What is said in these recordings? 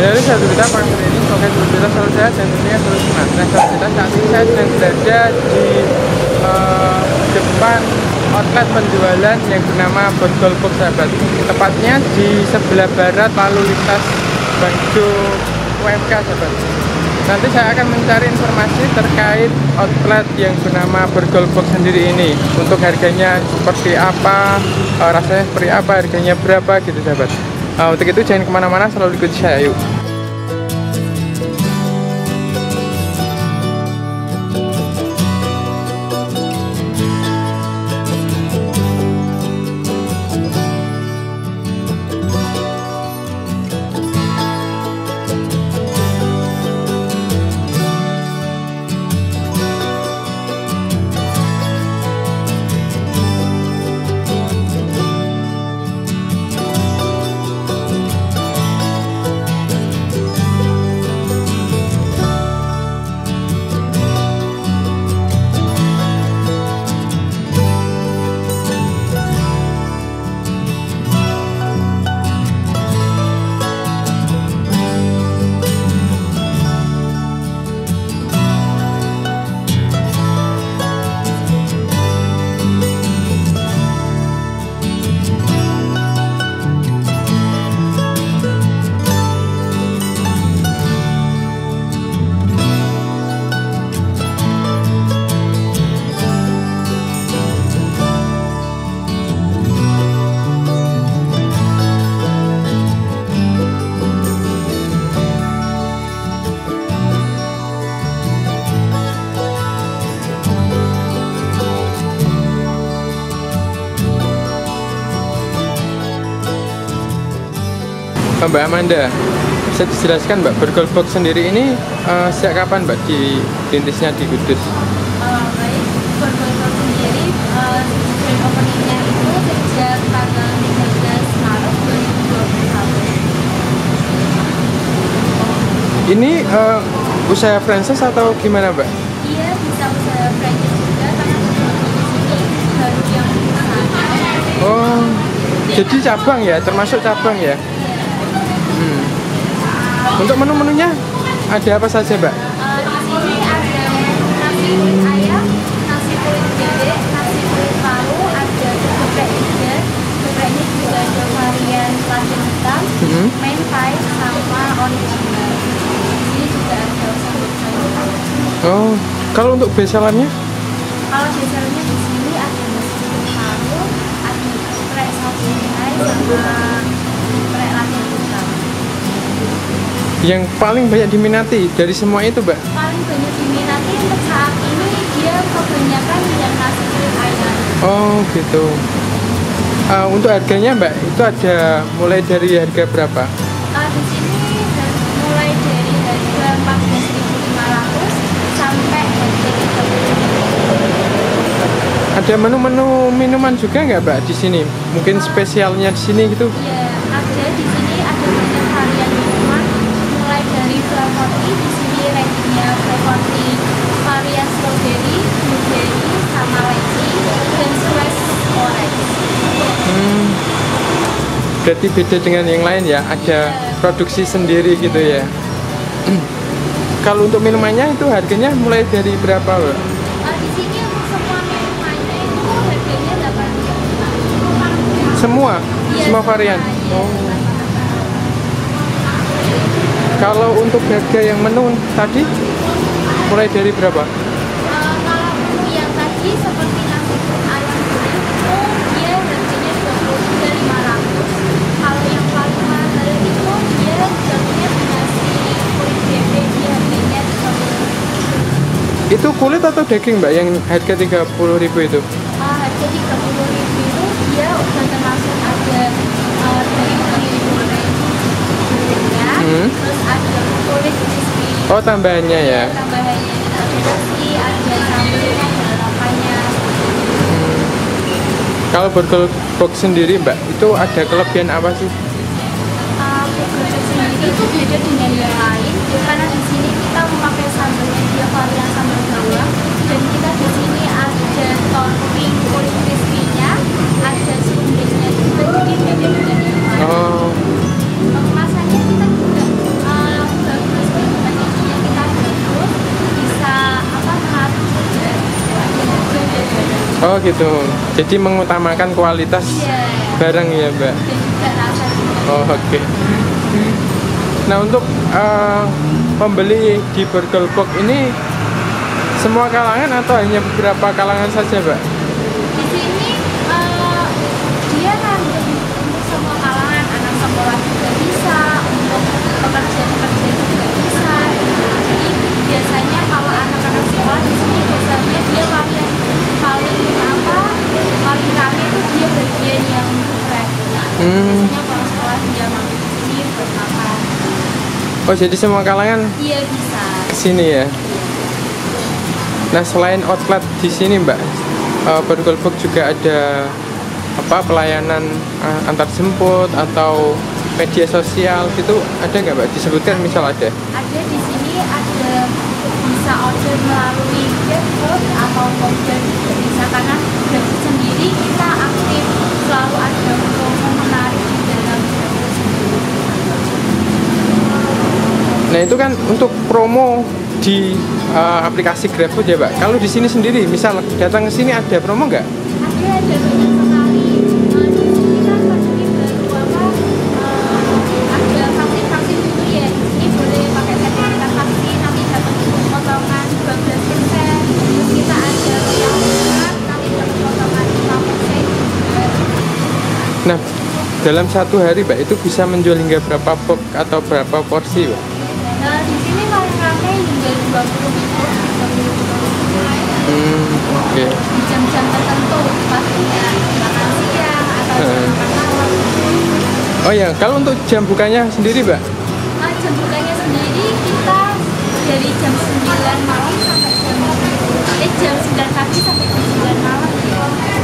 Jadi saya berita pagi ini, semoga berita selalu sehat dan tentunya selalu senang. Nah, saat ini saya sedang berada di depan outlet penjualan yang bernama Borgol Box, sahabat. Tepatnya di sebelah barat lalu lintas Bangjo UMK, sahabat. Nanti saya akan mencari informasi terkait outlet yang bernama Borgol Box sendiri ini. Untuk harganya seperti apa, rasanya seperti apa, harganya berapa gitu, sahabat. Untuk itu jangan kemana-mana, selalu ikuti saya, yuk. Mbak Amanda, bisa dijelaskan Mbak, Borgol Box sendiri ini sejak kapan Mbak dirintisnya di Kudus? Baik, Borgol Box sendiri grand openingnya itu sejak tanggal 13 Maret 2021. Ini usaha franchise atau gimana Mbak? Iya, bisa usaha franchise juga karena di sini baru yang usaha. Oh, jadi cabang ya, termasuk cabang ya? Untuk menu-menunya ada apa saja Mbak? Di sini ada nasi kulit ayam, nasi kulit bebek, nasi kulit paru, ada geprek juga. Gepreknya juga ada varian lada hitam, mentai, sama original. Di sini juga ada sambal sayur. Oh, kalau untuk besalannya? Kalau besalannya di sini ada nasi kulit paru, ada geprek saus mentai, sama geprek lada hitam. Yang paling banyak diminati dari semua itu Mbak? Paling banyak diminati untuk saat ini dia kebanyakan yang nasi kulit ayam. Oh gitu. Untuk harganya Mbak, itu ada mulai dari harga berapa? Di sini mulai dari harga 14.500 sampai harga 30.000. Ada menu-menu minuman juga nggak Mbak di sini? Mungkin spesialnya di sini gitu? Ya, ada di sini ada banyak varian minuman mulai dari flavor tea. Di sini rankingnya flavor tea varian strawberry, blueberry, sama leci dan slice orange. Berarti beda dengan yang lain ya? Ada produksi sendiri gitu ya? Kalau untuk minumannya itu harganya mulai dari berapa Mbak? Di sini untuk semua minumannya itu harganya 8.000. Semua? Iya, Semua varian? iya. Oh. Kalau untuk harga yang menu tadi mulai dari berapa? Kalau menu yang tadi seperti nasi kulit ayam goreng itu dia harganya 23.500. Kalau yang paling mahal itu dia jamnya nasi kulit bebek, dia harganya 30.000. Itu kulit atau daging Mbak yang harga 30.000 itu? Harga 30.000 itu dia udah termasuk ada daging tenggiri goreng ya, terus ada kulit crispy. Oh, tambahannya ya? Tambahannya ada nasi, ada sambelnya, ada lalapannya. Kalau Borgol Box sendiri Mbak, itu ada kelebihan apa sih? Borgol Box sendiri itu beda dengan yang lain karena di sini kita memakai sambelnya dia varian sambal bawang, dan kita di sini ada topping kulit crispy-nya, ada serundengnya juga, jadi beda dengan yang lain. Oh. Kemasannya kita juga Oh gitu, jadi mengutamakan kualitas Iya. barang ya Mbak. Dan juga rasa juga. Oh oke. Nah untuk pembeli di Borgol Box ini semua kalangan atau hanya beberapa kalangan saja Mbak? Di sini dia random untuk semua kalangan, anak sekolah juga bisa, untuk pekerja-pekerja juga bisa. Jadi biasanya kalau anak-anak sekolah di sini biasanya dia paling rame itu dia bagian yang buffet. Biasanya kalau sekolah dia mampir ke sini buat makan. Oh jadi semua kalangan Iya bisa. kesini ya? Nah selain outlet di sini Mbak, Borgol Box juga ada apa pelayanan antar jemput atau media sosial gitu, ada nggak Mbak? Disebutkan misal ada? Ada di sini, ada bisa order melalui GrabFood atau Gojek juga bisa, karena GrabFood sendiri kita aktif selalu ada promo menarik di dalam GrabFood sendiri. Nah itu kan untuk promo di aplikasi GrabFood ya Mbak. Kalau di sini sendiri, misal datang ke sini ada promo nggak? Ada banyak sekali. Di sini kan lagi baru ada vaksin-vaksin dulu ya. Di sini boleh pakai sertifikat vaksin, nanti dapat potongan 12%. Terus kita ada yang berat, nanti dapat potongan 5% juga. Nah dalam satu hari Mbak itu bisa menjual hingga berapa box atau berapa porsi Mbak? Di sini paling ramai hingga 20 ribu, 30 ribu. Oke. Di jam-jam tertentu, pastinya makan siang atau makan malam. Oh ya, kalau untuk jam bukanya sendiri Mbak? Jam bukanya sendiri kita dari jam 9 malam sampai jam 9 pagi sampai jam 9 malam ya.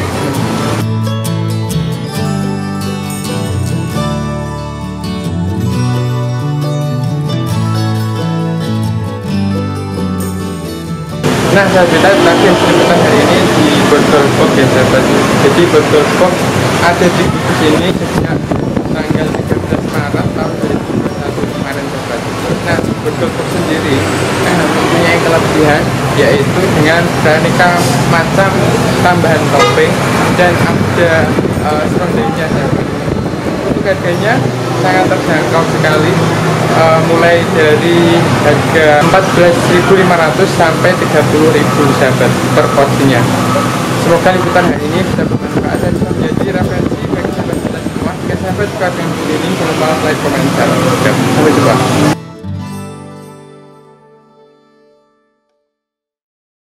Nah, selanjutnya tadi yang kita hari ini di Borgol Box ya sahabat. Jadi Borgol Box ada di sini sejak tanggal 13 Maret tahun 2021 kemarin sahabat. Nah, Borgol Box sendiri mempunyai kelebihan yaitu dengan beraneka macam tambahan topping dan ada serundengnya sahabat. Untuk harganya sangat terjangkau sekali, mulai dari harga 14.500 sampai 30.000 sahabat per porsinya. Semoga liputan hari ini bisa bermanfaat dan bisa menjadi referensi bagi sahabat kita semua. Jika sahabat suka dengan video ini, jangan lupa like, komen, share. Sampai jumpa.